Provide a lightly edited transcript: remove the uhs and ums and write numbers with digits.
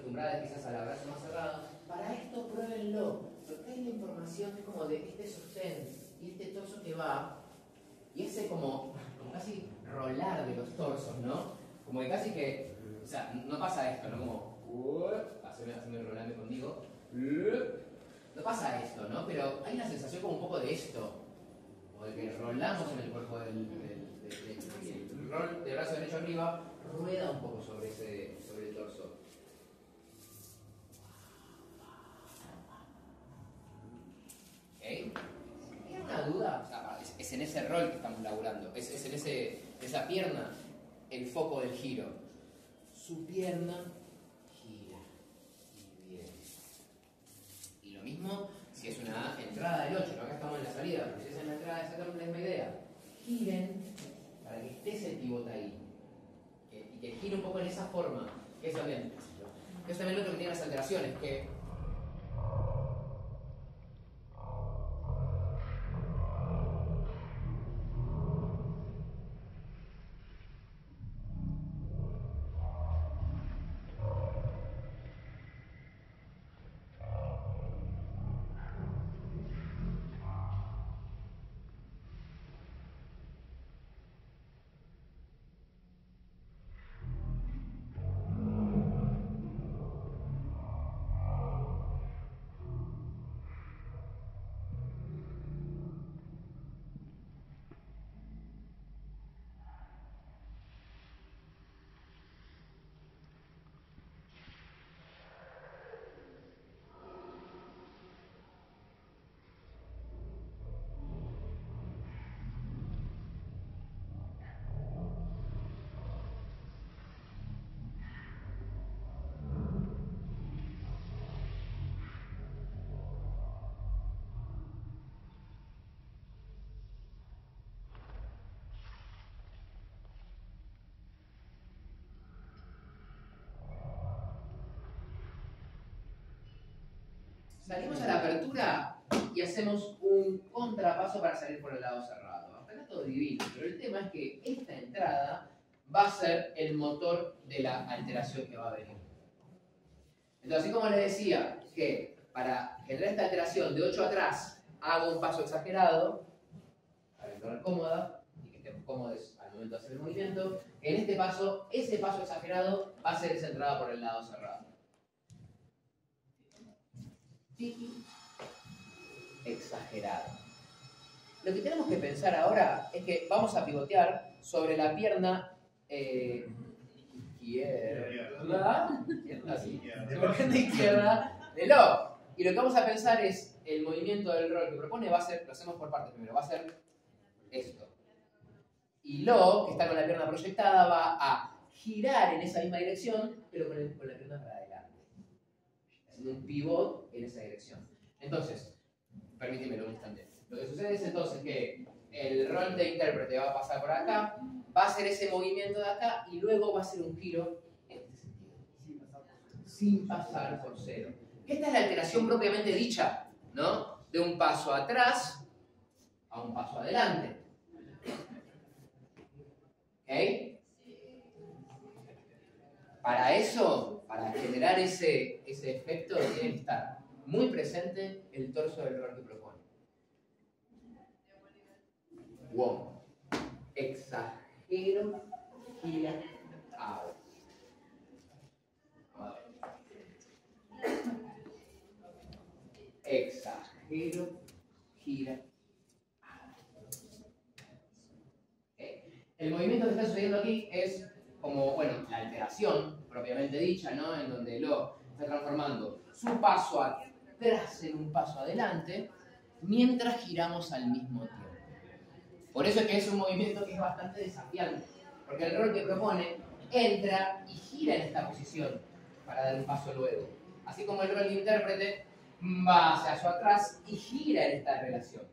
acostumbradas quizás al abrazo más cerrado, para esto pruébenlo, porque hay la información que es como de este sostén y este torso que va, y ese como casi rolar de los torsos, ¿no? Como que casi que, o sea, no pasa esto, ¿no? Como, hacerme el rolando conmigo, no pasa esto, ¿no? Pero hay una sensación como un poco de esto, como de que rolamos en el cuerpo el rol de brazo derecho arriba rueda un poco sobre el torso. ¿Ok? ¿Tiene una duda? O sea, es en ese rol que estamos laburando, es en esa pierna el foco del giro. Su pierna gira y viene. Y lo mismo si es una entrada del 8, ¿no? Acá estamos en la salida, pero si es en la entrada, exactamente la misma idea. Giren para que esté ese pivote ahí. Y que gire un poco en esa forma. Que es también lo que tiene las alteraciones, que salimos a la apertura y hacemos un contrapaso para salir por el lado cerrado. Hasta acá todo divino, pero el tema es que esta entrada va a ser el motor de la alteración que va a venir. Entonces, así como les decía que para generar esta alteración de 8 atrás hago un paso exagerado, para entrar cómoda y que estemos cómodos al momento de hacer el movimiento, en este paso, ese paso exagerado va a ser esa entrada por el lado cerrado. Exagerado. Lo que tenemos que pensar ahora es que vamos a pivotear sobre la pierna izquierda del O. Y lo que vamos a pensar es el movimiento del rol que propone va a ser, lo hacemos por partes primero, va a ser esto. Y Lo, que está con la pierna proyectada, va a girar en esa misma dirección, pero con la pierna para adelante. Haciendo un pivot en esa dirección. Entonces, permítemelo un instante. Lo que sucede es entonces que el rol de intérprete va a pasar por acá, va a hacer ese movimiento de acá y luego va a hacer un giro en este sentido. Sin pasar por cero. Esta es la alteración propiamente dicha, ¿no? De un paso atrás a un paso adelante. ¿Ok? Para eso, para generar ese efecto, tiene que estar muy presente el torso del rol que propone. Wow. Exagero, gira, abro. Exagero, gira, abro. El movimiento que está sucediendo aquí es como, bueno, la alteración propiamente dicha, ¿no? En donde Lo está transformando su paso atrás en un paso adelante, mientras giramos al mismo tiempo. Por eso es que es un movimiento que es bastante desafiante, porque el rol que propone entra y gira en esta posición para dar un paso luego. Así como el rol de intérprete va hacia atrás y gira en esta relación.